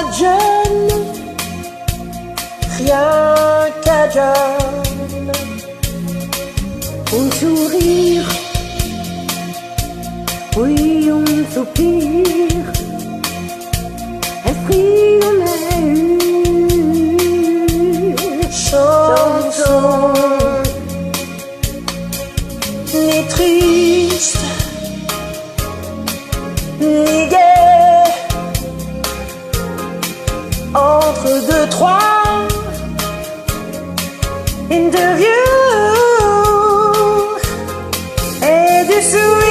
John, rien qu'à John. Un sourire, oui un soupir, esprit de une chanson, ni triste, ni gai, entre deux, trois, interview et du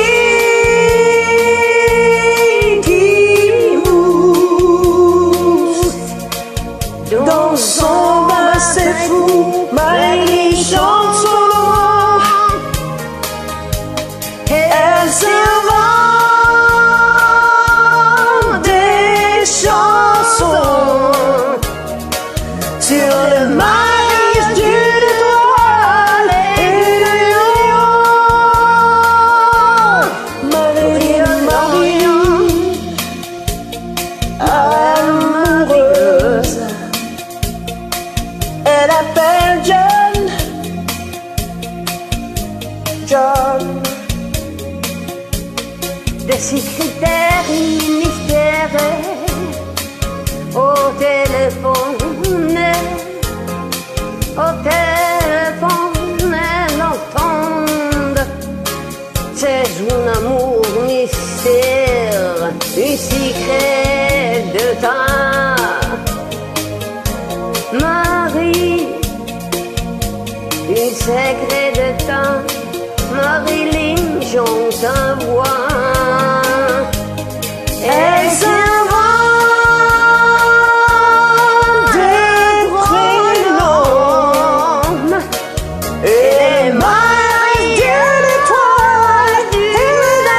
sourire qui mousse dans son bain, c'est fou. Marie chante son nom, elle s'invente des chansons sur le maillage d'une étoile et de lion. Marie, amoureuse, elle appelle John, John. De secrétaire ministère au téléphone, l'entendre. C'est un amour mystère, un secret de temps. Marie, un secret de temps. Marilyn, j'en t'envoie. Elle s'invente des prénoms et les mailles d'une étoile et de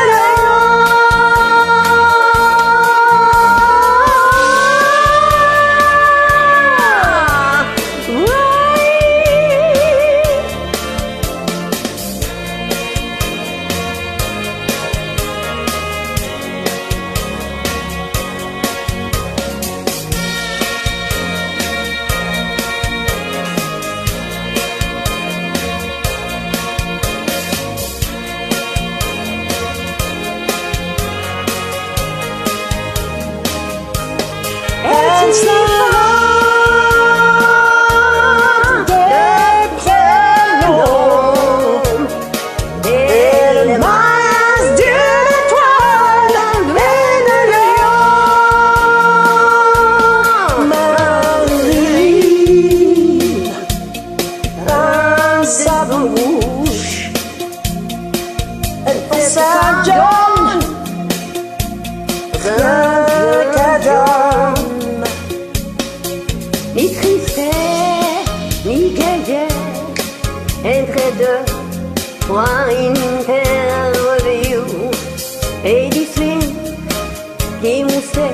elle s'invente des prénoms et les mailles d'une étoile et de lion. Marie, dans sa bouche, elle pense à John, rien qu'à John. Ni tristesse, ni gaieté, entre deux, trois interviews et du swing qui moussait.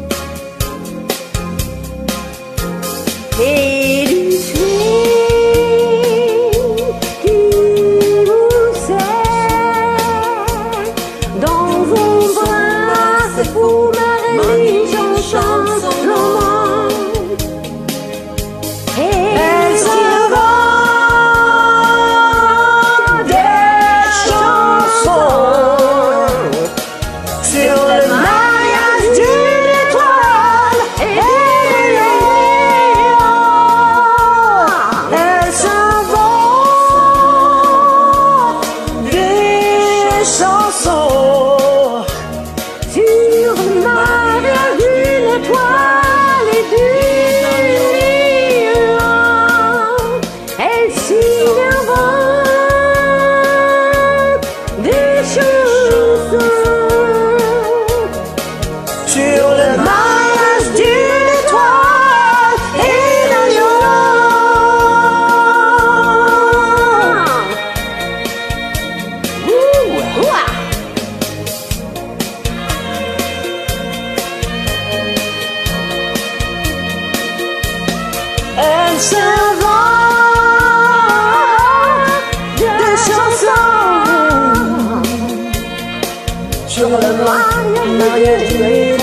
Et du swing qui moussait dans vos bras, c'est pour Marie, j'en chante son nom. Elle s'invente des chansons sur le maillage d'une étoile et de lion. Elle s'invente des chansons Sur le maillage d'une étoile et du lion, elle s'invente des chansons. sur le maillage d'une étoile et de lion. Ouah. Elle s'invente des chansons sur le maillage d'une étoile.